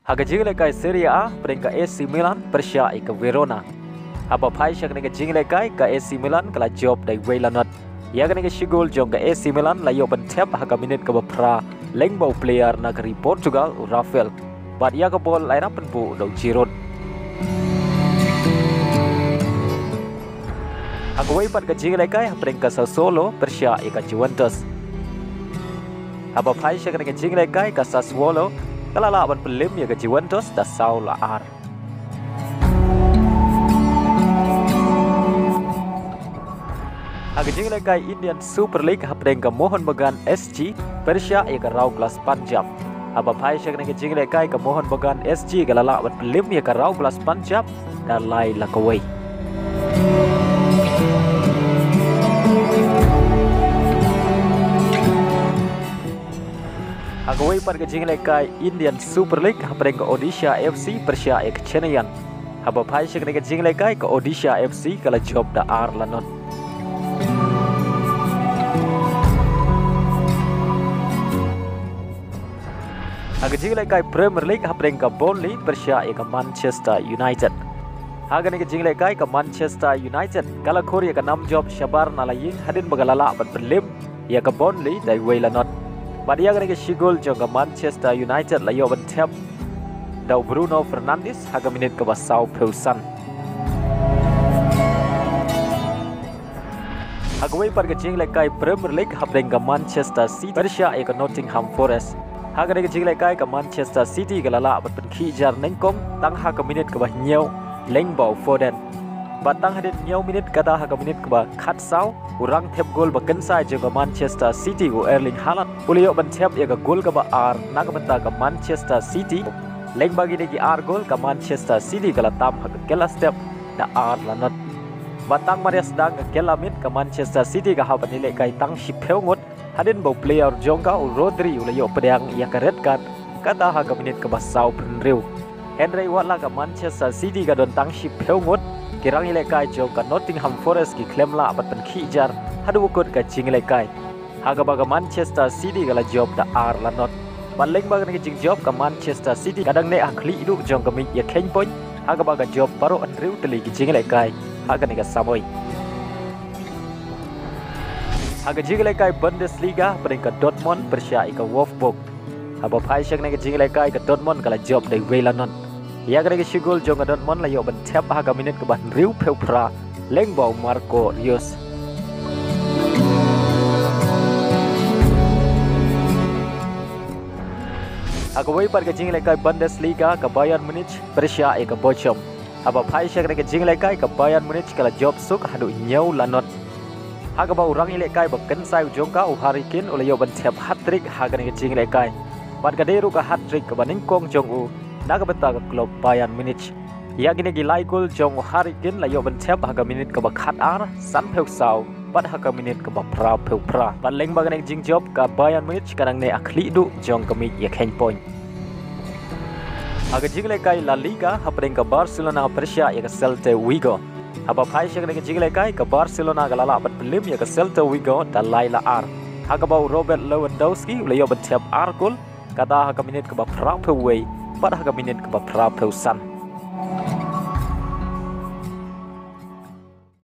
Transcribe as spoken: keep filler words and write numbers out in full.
Haga jingle kai Serie A peringkat A C Milan Persia ke Verona. Haba pai syak nega jingle kai ke A C Milan kala job dai Waylanot. Ya nega shigol jong ke A C Milan la yo bentep haga minit ke bapra lengbau player negeri Portugal Rafael. Bat ya ke bol laira penpu do Giron. Haga way pat ke jingle kai peringkat Sassuolo Persia ke Juventus. Haba pai syak nega jingle kai ke Sassuolo kala laban pelim ya ke Juventus da sau la ar. Haga jingle kai Indian Super League hapdeng ke Mohun Bagan S G Persia ya ke Rau Glass Punjab. Haba pai syak nega jingle kai ke Mohun Bagan S G kala laban pelim ya ke Rau Glass Punjab da lai la kawai. Agawai pada jingle kai Indian Super League hapdeng ke Odisha F C Persia ke Chennai. Haba pai syak nega jingle kai ke Odisha F C kala job da ar lanon. Haga jingle kai Premier League hapdeng ke Burnley Persia ke Manchester United. Haga nega jingle kai ke Manchester United kala Korea ke nam job Shabar nalaying hadin bagalala ban berlim ya ke Burnley dai Waylanot. Badia nega shigol jong ke Manchester United la yo bentep dau Bruno Fernandes haga minit ke basau Peusan. Haga way par ke jingle kai Premier League hapdeng ke Manchester City Persia ke Nottingham Forest. Haga nega jingle kai ke Manchester City ke lala bat penki jar nengkong tang haga minit ke bah nyau lengbau Foden. Batang hadit nyau minit kata haga minit ke bah khat sau urang tep gol ba kensai jong ke Manchester City go Erling Haaland. Ulio bentep ya ke gol ke bah ar naga benta ke Manchester City. Leng bagi negi ar gol ke Manchester City kala tam haga kela step da ar lanot. Batang Maria sedang ke kela mit ke Manchester City ke haban nilai kai tang shipeu ngot. Hadin bau player jongka u Rodri ulayo pedang ia ke red card kata haga minit ke basau penriu. Henry Watla ke Manchester City ke don tang shipeu ngot. Kirang nilai kai jongka Nottingham Forest ki klem la bat penki jar hadu ukut ke jingle kai. Haga baga Manchester City kala job da ar lanot. Baleng baga ngi jing job ke Manchester City kadang ne akli idu jongka mi ya ken point. Haga baga job baru anriu teli ki jingle kai. Haga nega samoi. Haga jingle kai Bundesliga peringkat Dortmund Persia ke Wolfsburg. Haba pai syak nega jingle kai ke Dortmund kala job dai Waylanon. Ya kena ke shigol jong ke Dortmund la yo bentep haga minit ke bah riu Peupra lengbau Marco Reus. Haga way par ke jingle kai Bundesliga ke Bayern Munich Persia ke Bochum. Haba pai syak nega jingle kai ke Bayern Munich kala job suk hadu nyau lanot. Haga ba urang ile kai ba kensai jongka u Harry Kane ula yo bentep hat-trick haga nega jingle kai. Bat gaderu ka hat-trick ke baningkong jong u naga beta ke klub Bayern Munich. Ya gini gilai gol jong Harry Kane la yo bentep haga minit ke ba khat ar san peu sau bat haga minit ke ba pra peu pra. Bat leng ba nega jing job ke Bayern Munich kadang ne akli du jong ke mi ya ken point. Haga jingle kai La Liga hapdeng ke Barcelona Persia ya ke Celta Vigo. Haba pai syak nega jingle kai ke Barcelona galala bat belim ya ke Celta Vigo da Laila ar. Haga bau Robert Lewandowski ula yo bentep ar gol kata haga minit ke ba pra peu way pada haga minit ke ba pra peu san.